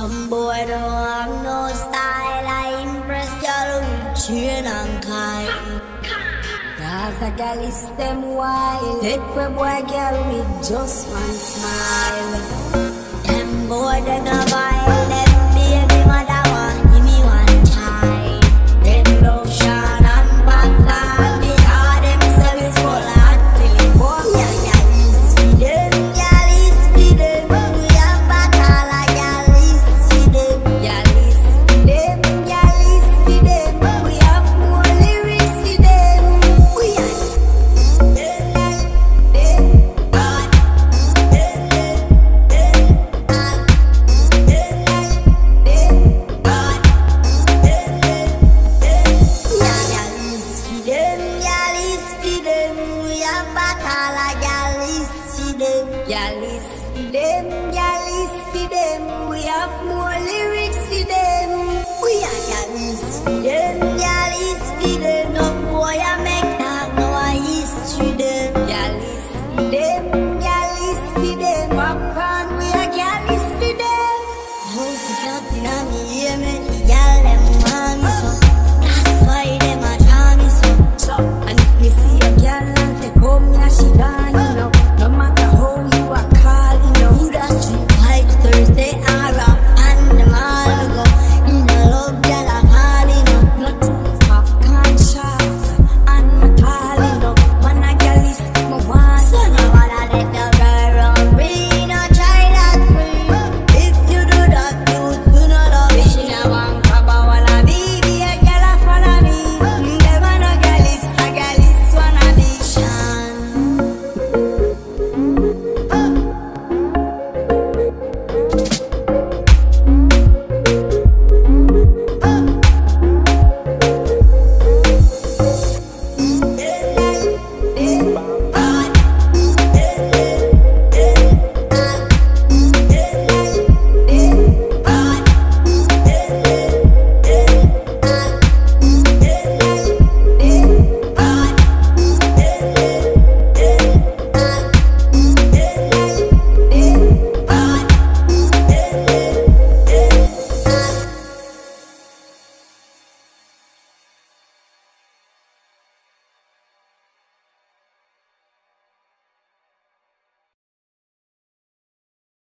boy don't have no style, I impress y'all with chain and kite. Cause a girl is them wild, take a boy girl with just one smile. Them boy they no vile, them baby mother want give me one child. Them love Sean and Batman, because them service full of till it boy. Girl is for them, girl is for them. We have battle a girl is for them. Girl is for them, girl is for them. We have more lyrics for them. We are we have more lyrics for them. We are gals for them, gals for them. No boy, I